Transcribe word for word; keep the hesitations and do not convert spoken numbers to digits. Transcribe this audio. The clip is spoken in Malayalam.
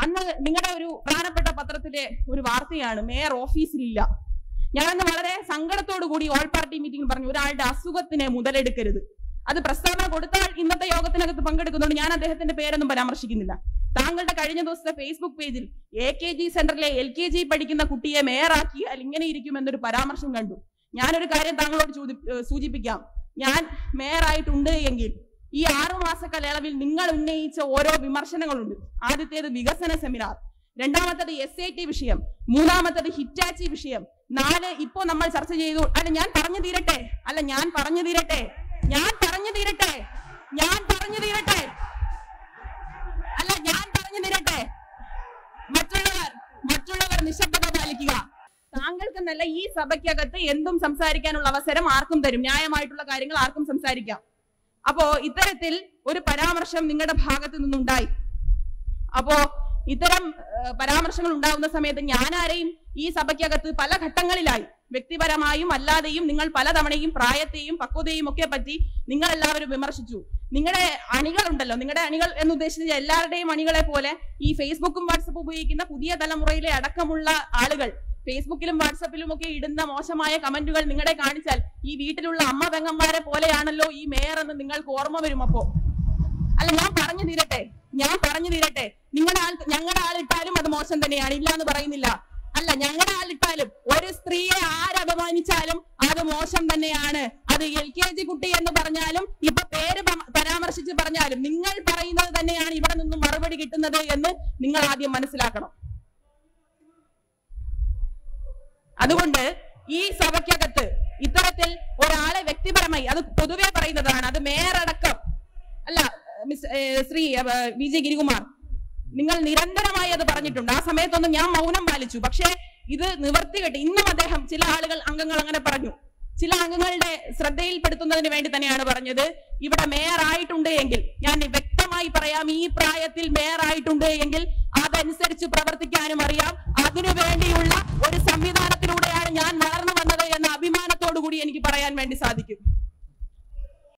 അന്ന് നിങ്ങളുടെ ഒരു പ്രധാനപ്പെട്ട പത്രത്തിലെ ഒരു വാർത്തയാണ് മേയർ ഓഫീസിലില്ല. ഞാനന്ന് വളരെ സങ്കടത്തോടു കൂടി ഓൾ പാർട്ടി മീറ്റിംഗ് പറഞ്ഞു, ഒരാളുടെ അസുഖത്തിനെ മുതലെടുക്കരുത്. അത് പ്രസ്താവന കൊടുത്താൽ ഇന്നത്തെ യോഗത്തിനകത്ത് പങ്കെടുക്കുന്നുണ്ട്. ഞാൻ അദ്ദേഹത്തിന്റെ പേരൊന്നും പരാമർശിക്കുന്നില്ല. താങ്കളുടെ കഴിഞ്ഞ ദിവസത്തെ ഫേസ്ബുക്ക് പേജിൽ എ കെ ജി സെന്ററിലെ എൽ കെ ജി പഠിക്കുന്ന കുട്ടിയെ മേയറാക്കിയാൽ ഇങ്ങനെ ഇരിക്കുമെന്നൊരു പരാമർശം കണ്ടു. ഞാനൊരു കാര്യം താങ്കളോട് സൂചിപ്പിക്കാം. ഞാൻ മേയറായിട്ടുണ്ട് എങ്കിൽ ഈ ആറു മാസ കാലയളവിൽ നിങ്ങൾ ഉന്നയിച്ച ഓരോ വിമർശനങ്ങളുണ്ട്. ആദ്യത്തേത് വികസന സെമിനാർ, രണ്ടാമത്തേത് എസ് ഐ ടി വിഷയം, മൂന്നാമത്തേത് ഹിറ്റാച്ചി വിഷയം, നാല് ഇപ്പോ നമ്മൾ ചർച്ച ചെയ്തു. അല്ല ഞാൻ പറഞ്ഞു തീരട്ടെ അല്ല ഞാൻ പറഞ്ഞു തീരട്ടെ ഞാൻ പറഞ്ഞു തീരട്ടെ ഞാൻ പറഞ്ഞു തീരട്ടെ അല്ല ഞാൻ പറഞ്ഞു തീരട്ടെ മറ്റുള്ളവർ മറ്റുള്ളവർ നിശബ്ദത പാലിക്കുക. താങ്കൾക്കെന്നല്ല ഈ സഭയ്ക്കകത്ത് എന്തും സംസാരിക്കാനുള്ള അവസരം ആർക്കും തരും. ന്യായമായിട്ടുള്ള കാര്യങ്ങൾ ആർക്കും സംസാരിക്കാം. അപ്പോ ഇത്തരത്തിൽ ഒരു പരാമർശം നിങ്ങളുടെ ഭാഗത്ത് നിന്നുണ്ടായി. അപ്പോ ഇത്തരം പരാമർശങ്ങൾ ഉണ്ടാകുന്ന സമയത്ത് ഞാൻ ആരെയും ഈ സഭയ്ക്കകത്ത് പല ഘട്ടങ്ങളിലായി വ്യക്തിപരമായും അല്ലാതെയും നിങ്ങൾ പലതവണയും പ്രായത്തെയും പക്വതയും ഒക്കെ പറ്റി നിങ്ങൾ എല്ലാവരും വിമർശിച്ചു. നിങ്ങളുടെ അണികളുണ്ടല്ലോ, നിങ്ങളുടെ അണികൾ എന്നുദ്ദേശിച്ച എല്ലാവരുടെയും അണികളെ പോലെ ഈ ഫേസ്ബുക്കും വാട്സപ്പും ഉപയോഗിക്കുന്ന പുതിയ തലമുറയിലെ അടക്കമുള്ള ആളുകൾ ഫേസ്ബുക്കിലും വാട്സപ്പിലും ഒക്കെ ഇടുന്ന മോശമായ കമന്റുകൾ നിങ്ങളെ കാണിച്ചാൽ ഈ വീട്ടിലുള്ള അമ്മ പെങ്ങന്മാരെ പോലെയാണല്ലോ ഈ മേയർ എന്ന് നിങ്ങൾക്ക് ഓർമ്മ വരും. അപ്പോ അല്ല ഞാൻ പറഞ്ഞു തീരട്ടെ ഞാൻ പറഞ്ഞു തീരട്ടെ നിങ്ങളുടെ ആൾ ഞങ്ങളുടെ ആളിട്ടാലും അത് മോശം തന്നെയാണ്, ഇല്ല എന്ന് പറയുന്നില്ല. അല്ല ഞങ്ങളുടെ ആളിട്ടാലും ഒരു സ്ത്രീയെ ആരപമാനിച്ചാലും അത് മോശം തന്നെയാണ്. അത് എൽ കെ ജി കുട്ടി എന്ന് പറഞ്ഞാലും ഇപ്പൊ പേര് പരാമർശിച്ച് പറഞ്ഞാലും നിങ്ങൾ പറയുന്നത് തന്നെയാണ് ഇവിടെ നിന്നും മറുപടി കിട്ടുന്നത് എന്ന് നിങ്ങൾ ആദ്യം മനസ്സിലാക്കണം. അതുകൊണ്ട് ഈ സഭയ്ക്കകത്ത് ഇത്തരത്തിൽ ഒരാളെ വ്യക്തിപരമായി, അത് പൊതുവെ പറയുന്നതാണ്, അത് മേയർ അടക്കം അല്ല മിസ് ശ്രീ വി ജെ ഗിരികുമാർ നിങ്ങൾ നിരന്തരമായി അത് പറഞ്ഞിട്ടുണ്ട്. ആ സമയത്തൊന്നും ഞാൻ മൗനം പാലിച്ചു. പക്ഷേ ഇത് നിവർത്തി കെട്ടി ഇന്നും അദ്ദേഹം ചില ആളുകൾ അംഗങ്ങൾ അങ്ങനെ പറഞ്ഞു. ചില അംഗങ്ങളുടെ ശ്രദ്ധയിൽപ്പെടുത്തുന്നതിന് വേണ്ടി തന്നെയാണ് പറഞ്ഞത്. ഇവിടെ മേയർ ആയിട്ടുണ്ട് എങ്കിൽ ഞാൻ വ്യക്തമായി പറയാം, ഈ പ്രായത്തിൽ മേയർ ആയിട്ടുണ്ട് എങ്കിൽ അതനുസരിച്ച് പ്രവർത്തിക്കാനും അറിയാം. അതിനു വേണ്ടിയുള്ള ഒരു സംവിധാനത്തിലൂടെയാണ് ഞാൻ വളർന്നു വന്നത് എന്ന അഭിമാനത്തോടു കൂടി എനിക്ക് പറയാൻ വേണ്ടി സാധിക്കും.